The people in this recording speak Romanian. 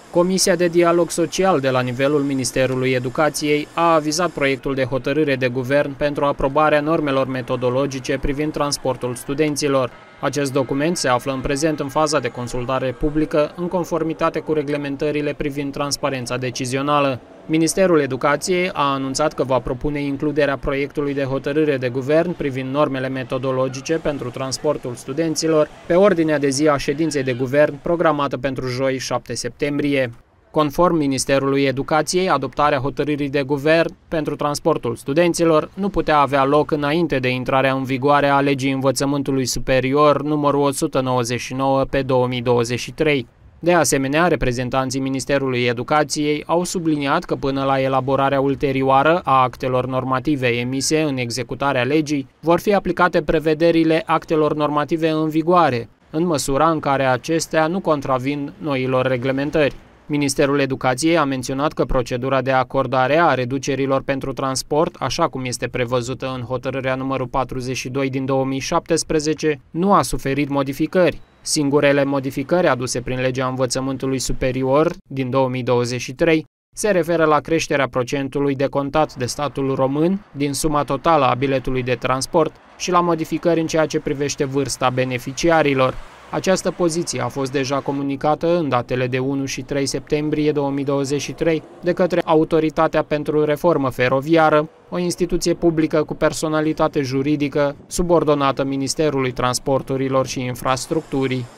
Comisia de dialog social de la nivelul Ministerului Educației a avizat proiectul de hotărâre de guvern pentru aprobarea normelor metodologice privind transportul studenților. Acest document se află în prezent în faza de consultare publică, în conformitate cu reglementările privind transparența decizională. Ministerul Educației a anunțat că va propune includerea proiectului de hotărâre de guvern privind normele metodologice pentru transportul studenților pe ordinea de zi a ședinței de guvern programată pentru joi 7 septembrie. Conform Ministerului Educației, adoptarea hotărârii de guvern pentru transportul studenților nu putea avea loc înainte de intrarea în vigoare a Legii Învățământului Superior numărul 199 pe 2023. De asemenea, reprezentanții Ministerului Educației au subliniat că până la elaborarea ulterioară a actelor normative emise în executarea legii, vor fi aplicate prevederile actelor normative în vigoare, în măsura în care acestea nu contravin noilor reglementări. Ministerul Educației a menționat că procedura de acordare a reducerilor pentru transport, așa cum este prevăzută în hotărârea numărul 42 din 2017, nu a suferit modificări. Singurele modificări aduse prin Legea Învățământului Superior din 2023 se referă la creșterea procentului decontat de statul român din suma totală a biletului de transport și la modificări în ceea ce privește vârsta beneficiarilor. Această poziție a fost deja comunicată în datele de 1 și 3 septembrie 2023 de către Autoritatea pentru Reformă Feroviară, o instituție publică cu personalitate juridică subordonată Ministerului Transporturilor și Infrastructurii.